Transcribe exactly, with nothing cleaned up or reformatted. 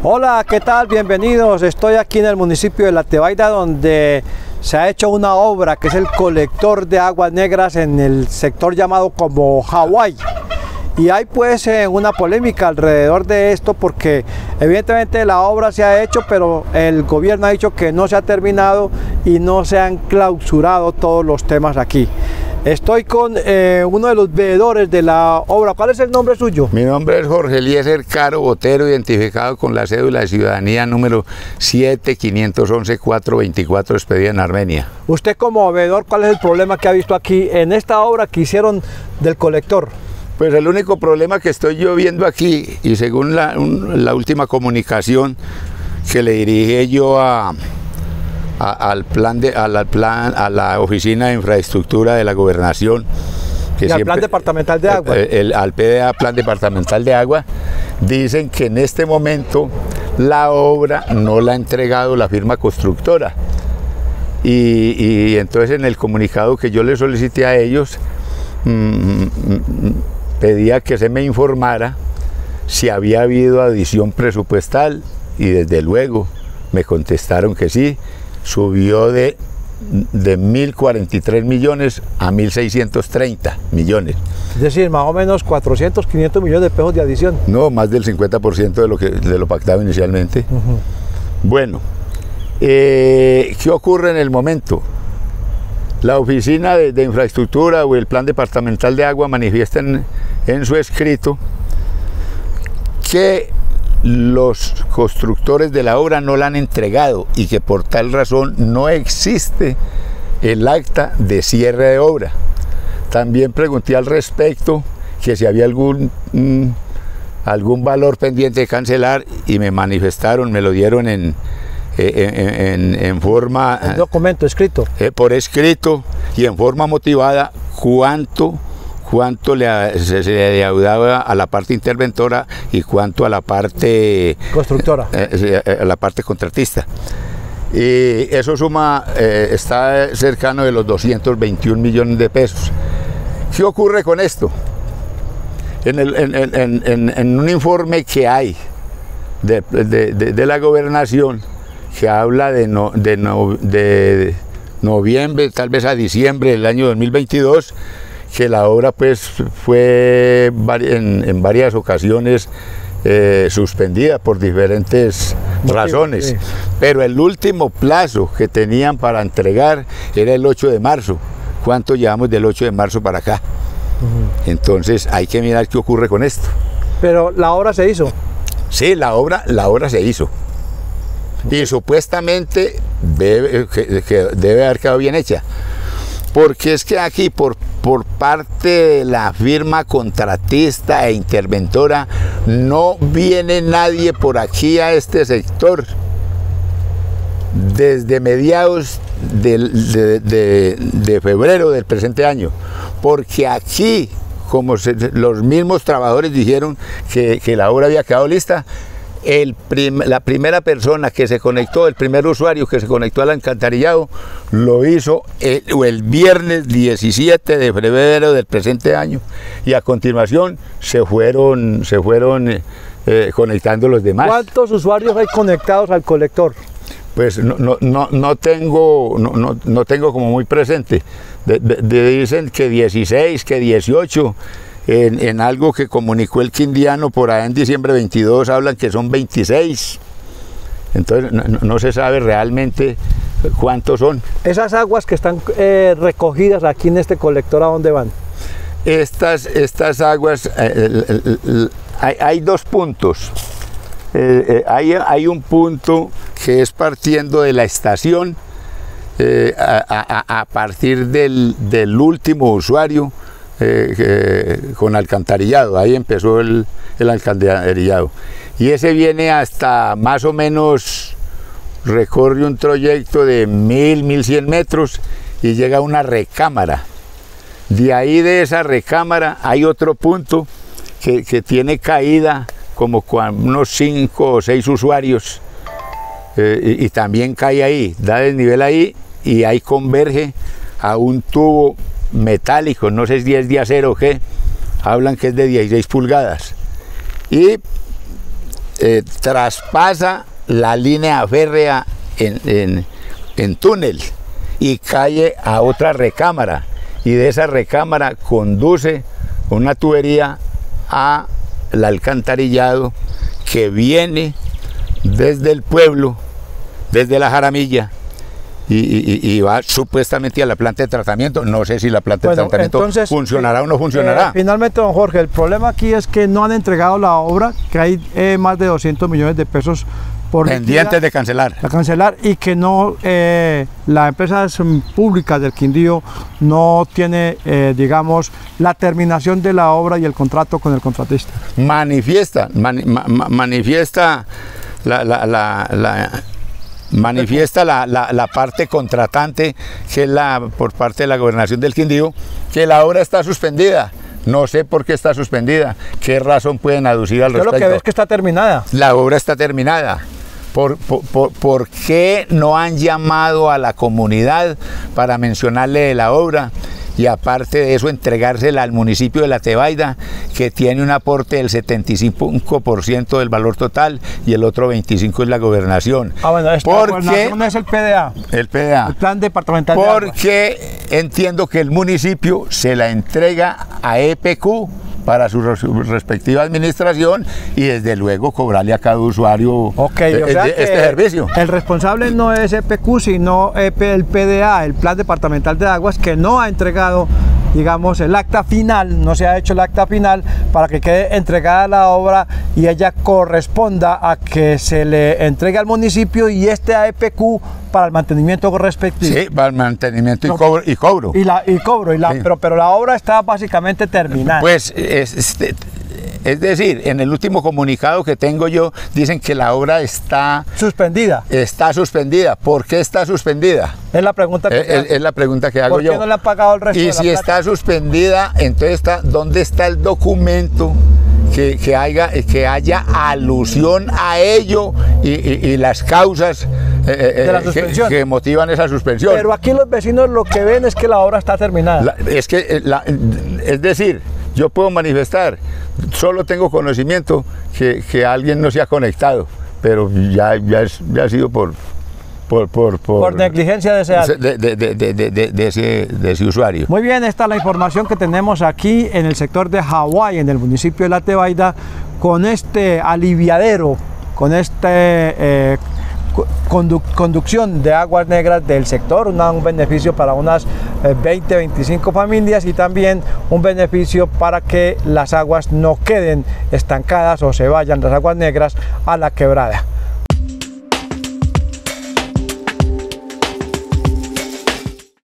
Hola, ¿qué tal? Bienvenidos. Estoy aquí en el municipio de La Tebaida, donde se ha hecho una obra que es el colector de aguas negras en el sector llamado como Hawái. Y hay pues eh, una polémica alrededor de esto porque evidentemente la obra se ha hecho, pero el gobierno ha dicho que no se ha terminado y no se han clausurado todos los temas aquí. Estoy con eh, uno de los veedores de la obra. ¿Cuál es el nombre suyo? Mi nombre es Jorge Eliezer Caro Botero, identificado con la cédula de ciudadanía número siete quinientos once cuatrocientos veinticuatro, expedida en Armenia. Usted como veedor, ¿cuál es el problema que ha visto aquí en esta obra que hicieron del colector? Pues el único problema que estoy yo viendo aquí, y según la, un, la última comunicación que le dirigí yo a... A, al plan de, a, la plan, a la oficina de infraestructura de la gobernación, que y siempre, al plan departamental de agua, el, el, al P D A, plan departamental de agua, dicen que en este momento la obra no la ha entregado la firma constructora, y, y entonces en el comunicado que yo le solicité a ellos, mmm, pedía que se me informara si había habido adición presupuestal, y desde luego me contestaron que sí. Subió de, de mil cuarenta y tres millones a mil seiscientos treinta millones. Es decir, más o menos cuatrocientos, quinientos millones de pesos de adición. No, más del cincuenta por ciento de lo, que, de lo pactado inicialmente. Uh-huh. Bueno, eh, ¿qué ocurre en el momento? La oficina de, de infraestructura o el plan departamental de agua manifiestan en su escrito que los constructores de la obra no la han entregado y que por tal razón no existe el acta de cierre de obra. También pregunté al respecto que si había algún, mm, algún valor pendiente de cancelar y me manifestaron, me lo dieron en, en, en, en forma... Un documento escrito. Eh, por escrito y en forma motivada cuánto... cuánto le, se, se le adeudaba a la parte interventora y cuánto a la parte constructora, eh, eh, a la parte contratista. Y eso suma, eh, está cercano de los doscientos veintiún millones de pesos. ¿Qué ocurre con esto? En, el, en, en, en, en un informe que hay de, de, de, de la gobernación que habla de, no, de, no, de noviembre, tal vez a diciembre del año dos mil veintidós, que la obra pues fue en, en varias ocasiones eh, suspendida por diferentes Motivo, razones, sí. Pero el último plazo que tenían para entregar era el ocho de marzo. ¿Cuánto llevamos del ocho de marzo para acá? Uh-huh. Entonces hay que mirar qué ocurre con esto. Pero la obra se hizo. Sí, la obra, la obra se hizo. Y supuestamente debe, que, que debe haber quedado bien hecha. Porque es que aquí por, por parte de la firma contratista e interventora no viene nadie por aquí a este sector desde mediados de, de, de, de febrero del presente año, porque aquí, como se, los mismos trabajadores dijeron que, que la obra había quedado lista, El prim, la primera persona que se conectó, el primer usuario que se conectó al alcantarillado, lo hizo el, el viernes diecisiete de febrero del presente año, y a continuación se fueron, se fueron eh, conectando los demás. ¿Cuántos usuarios hay conectados al colector? Pues no, no, no, no, tengo, no, no, no tengo como muy presente. De, de, de, dicen que dieciséis, que dieciocho. En, en algo que comunicó el Quindiano por allá en diciembre veintidós, hablan que son veintiséis. Entonces no, no se sabe realmente cuántos son. Esas aguas que están eh, recogidas aquí en este colector, ¿a dónde van? Estas, estas aguas, eh, el, el, el, hay, hay dos puntos. Eh, eh, hay, hay un punto que es partiendo de la estación, eh, a, a, a partir del, del último usuario, Eh, eh, con alcantarillado. Ahí empezó el, el alcantarillado, y ese viene hasta más o menos, recorre un trayecto de mil, mil cien metros y llega a una recámara. De ahí, de esa recámara, hay otro punto que, que tiene caída como con unos cinco o seis usuarios, eh, y, y también cae ahí, da desnivel ahí, y ahí converge a un tubo metálico, no sé si es de acero o qué, hablan que es de dieciséis pulgadas, y eh, traspasa la línea férrea en, en, en túnel y cae a otra recámara, y de esa recámara conduce una tubería al alcantarillado que viene desde el pueblo, desde la Jaramilla, y, y, y va supuestamente a la planta de tratamiento. No sé si la planta bueno, de tratamiento entonces, funcionará eh, o no funcionará. Eh, finalmente, don Jorge, el problema aquí es que no han entregado la obra, que hay eh, más de doscientos millones de pesos por pendientes de cancelar. A cancelar, y que no, eh, las empresas públicas del Quindío no tiene, eh, digamos, la terminación de la obra y el contrato con el contratista. Manifiesta, mani, ma, manifiesta la, la, la, la manifiesta la, la, la parte contratante, que es la por parte de la Gobernación del Quindío, que la obra está suspendida. No sé por qué está suspendida, qué razón pueden aducir al respecto. Yo lo que veo es que está terminada. La obra está terminada. ¿Por, por, por, ¿Por qué no han llamado a la comunidad para mencionarle de la obra? Y aparte de eso, entregársela al municipio de La Tebaida, que tiene un aporte del setenta y cinco por ciento del valor total, y el otro veinticinco por ciento es la gobernación. Ah, bueno, esta gobernación es el P D A. El P D A. El Plan Departamental de Aguas. Porque entiendo que el municipio se la entrega a E P Q para su respectiva administración, y desde luego cobrarle a cada usuario okay, o sea este servicio. El responsable no es E P Q, sino el P D A, el Plan Departamental de Aguas, que no ha entregado, digamos, el acta final, no se ha hecho el acta final para que quede entregada la obra y ella corresponda a que se le entregue al municipio y este a E P Q para el mantenimiento respectivo. Sí, para el mantenimiento y cobro. Y, cobro. y, la, y cobro, y la, sí. pero, pero la obra está básicamente terminada. Pues es, es, es decir, en el último comunicado que tengo yo, dicen que la obra está suspendida. Está suspendida. ¿Por qué está suspendida? Es la pregunta que, es, es la pregunta que hago yo. ¿Por qué no le han pagado el resto y de la si plata? Está suspendida, entonces está, ¿dónde está el documento que, que, haya, que haya alusión a ello y, y, y las causas eh, de la suspensión. Que, que motivan esa suspensión? Pero aquí los vecinos lo que ven es que la obra está terminada. La, es que, la, es decir, yo puedo manifestar, solo tengo conocimiento que, que alguien no se ha conectado, pero ya, ya, es, ya ha sido por... Por, por, por, por negligencia de ese, de, de, de, de, de, de, ese, de ese usuario. Muy bien, esta es la información que tenemos aquí en el sector de Hawái, en el municipio de La Tebaida, con este aliviadero, con este eh, condu conducción de aguas negras del sector, una, un beneficio para unas eh, veinte, veinticinco familias, y también un beneficio para que las aguas no queden estancadas o se vayan las aguas negras a la quebrada.